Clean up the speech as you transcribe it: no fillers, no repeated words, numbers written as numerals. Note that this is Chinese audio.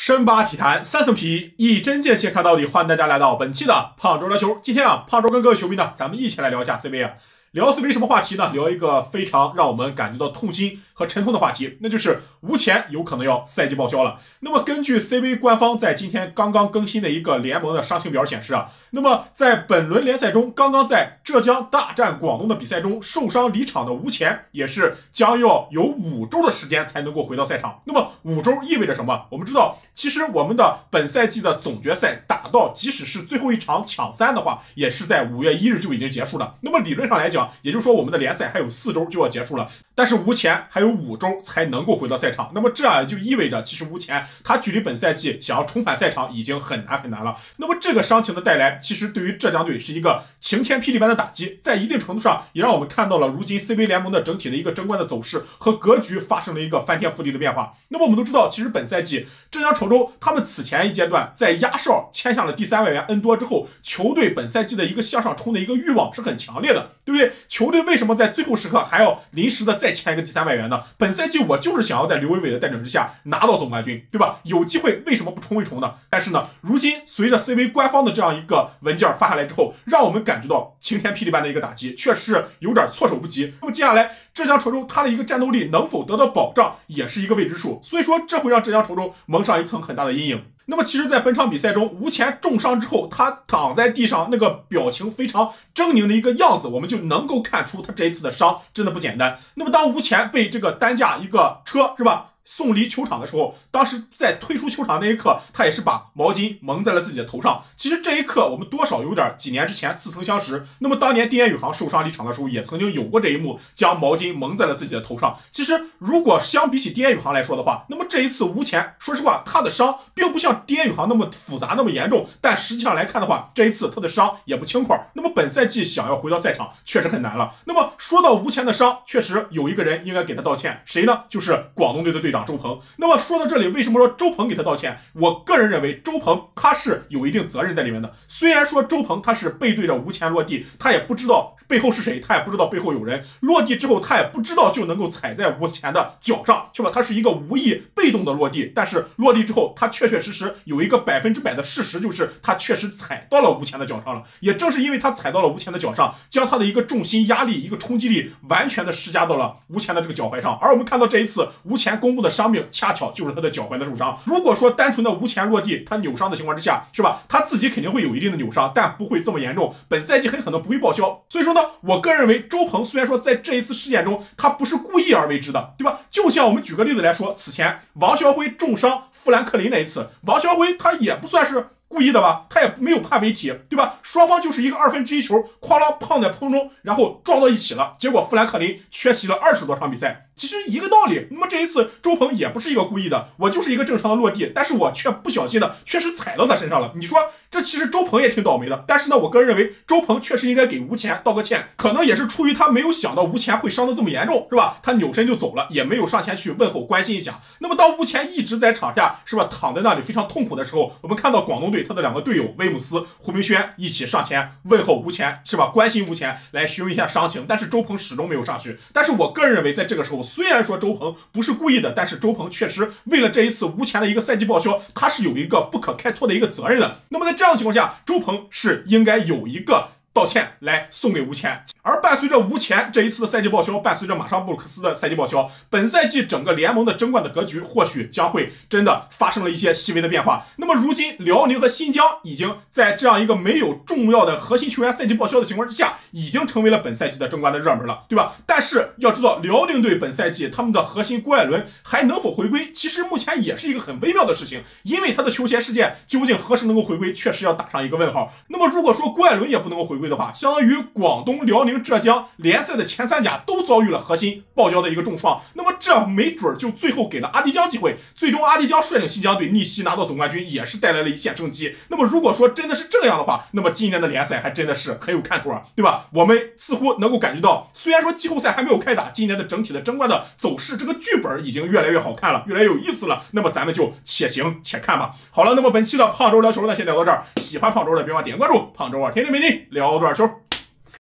深扒体坛三层皮，一针见血看到底。欢迎大家来到本期的胖周聊球。今天胖周跟各位球迷呢，咱们一起来聊一下 CBA 聊 CBA 什么话题呢？聊一个非常让我们感觉到痛心和沉痛的话题，那就是吴前有可能要赛季报销了。那么根据 CBA 官方在今天刚刚更新的一个联盟的伤情表显示那么在本轮联赛中，刚刚在浙江大战广东的比赛中受伤离场的吴前，也是将要有5周的时间才能够回到赛场。那么5周意味着什么？我们知道，其实我们的本赛季的总决赛打到即使是最后一场抢3的话，也是在5月1日就已经结束了。那么理论上来讲，也就是说我们的联赛还有4周就要结束了，但是吴前还有5周才能够回到赛场。那么这样也就意味着，其实吴前他距离本赛季想要重返赛场已经很难了。那么这个伤情的带来，其实对于浙江队是一个晴天霹雳般的打击，在一定程度上也让我们看到了如今 CBA 联盟的整体的一个争冠的走势和格局发生了一个翻天覆地的变化。那么我们都知道，其实本赛季浙江稠州他们此前一阶段在压哨签下了第3外援恩多之后，球队本赛季的一个向上冲的一个欲望是很强烈的，对不对？球队为什么在最后时刻还要临时的再签一个第3外援呢？本赛季我就是想要在刘伟伟的带领之下拿到总冠军，对吧？有机会为什么不冲一冲呢？但是呢，如今随着 CBA 官方的这样一个文件发下来之后，让我们感觉到晴天霹雳般的一个打击，确实是有点措手不及。那么接下来浙江稠州他的一个战斗力能否得到保障，也是一个未知数，所以说这会让浙江稠州蒙上一层很大的阴影。那么其实在本场比赛中，吴前重伤之后，他躺在地上那个表情非常狰狞的一个样子，我们就能够看出他这一次的伤真的不简单。那么当吴前被这个担架一个车是吧送离球场的时候，当时在推出球场那一刻，他也是把毛巾蒙在了自己的头上。其实这一刻我们多少有点几年之前似曾相识。那么当年丁彦雨航受伤离场的时候，也曾经有过这一幕，将毛巾蒙在了自己的头上。其实如果相比起丁彦雨航来说的话，那么这一次吴前说实话他的伤并不像丁彦雨航那么复杂那么严重，但实际上来看的话，这一次他的伤也不轻快。那么本赛季想要回到赛场确实很难了。那么说到吴前的伤，确实有一个人应该给他道歉，谁呢？就是广东队的队长周鹏。那么说到这里，为什么说周鹏给他道歉？我个人认为周鹏他是有一定责任在里面的。虽然说周鹏他是背对着吴前落地，他也不知道背后是谁，他也不知道背后有人，落地之后他也不知道就能够踩在吴前的脚上，是吧？他是一个无意被动的落地，但是落地之后他确实有一个100%的事实，就是他确实踩到了吴前的脚上了。也正是因为他踩到了吴前的脚上，将他的一个重心压力一个冲击力完全的施加到了吴前的这个脚踝上。而我们看到这一次吴前公布的伤病恰巧就是他的脚踝的受伤。如果说单纯的吴前落地他扭伤的情况之下，是吧？他自己肯定会有一定的扭伤，但不会这么严重，本赛季很可能不会报销。所以说呢，我个人认为周鹏虽然说在这一次事件中他不是故意而为之的，对吧？就像我们举个例子来说，此前王霄辉重伤富兰克林那一次，王霄辉他也不算是故意的吧，他也没有判违体，对吧？双方就是一个1/2球，哐啷碰在空中，然后撞到一起了，结果富兰克林缺席了20多场比赛。其实一个道理。那么这一次周鹏也不是一个故意的，我就是一个正常的落地，但是我却不小心的确实踩到他身上了。你说这其实周鹏也挺倒霉的，但是呢，我个人认为周鹏确实应该给吴前道个歉，可能也是出于他没有想到吴前会伤得这么严重，是吧？他扭身就走了，也没有上前去问候关心一下。那么当吴前一直在场下是吧躺在那里非常痛苦的时候，我们看到广东队他的2个队友威姆斯、胡明轩一起上前问候吴前，是吧？关心吴前，来询问一下伤情，但是周鹏始终没有上去。但是我个人认为，在这个时候，虽然说周鹏不是故意的，但是周鹏确实为了这一次吴前的一个赛季报销，他是有一个不可开脱的一个责任的。那么在这样的情况下，周鹏是应该有一个道歉来送给吴前。而伴随着吴前这一次的赛季报销，伴随着马尚布鲁克斯的赛季报销，本赛季整个联盟的争冠的格局或许将会真的发生了一些细微的变化。那么如今辽宁和新疆已经在这样一个没有重要的核心球员赛季报销的情况之下，已经成为了本赛季的争冠的热门了，对吧？但是要知道，辽宁队本赛季他们的核心郭艾伦还能否回归，其实目前也是一个很微妙的事情，因为他的球鞋事件究竟何时能够回归，确实要打上一个问号。那么如果说郭艾伦也不能够回归的话，相当于广东、辽宁、浙江联赛的前3甲都遭遇了核心报销的一个重创，那么这没准就最后给了阿迪江机会，最终阿迪江率领新疆队逆袭拿到总冠军，也是带来了一线生机。那么如果说真的是这样的话，那么今年的联赛还真的是很有看头对吧？我们似乎能够感觉到，虽然说季后赛还没有开打，今年的整体的争冠的走势，这个剧本已经越来越好看了，越来越有意思了。那么咱们就且行且看吧。好了，那么本期的胖周聊球呢，先聊到这儿。喜欢胖周的别忘点关注，胖周天天陪你聊多少球。